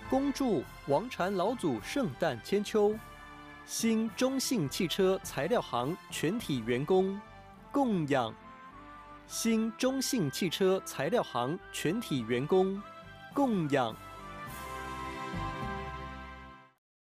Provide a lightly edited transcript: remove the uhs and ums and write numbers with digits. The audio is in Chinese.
恭祝王禅老祖圣诞千秋。新中信汽车材料行全体员工供养。新中信汽车材料行全体员工供养。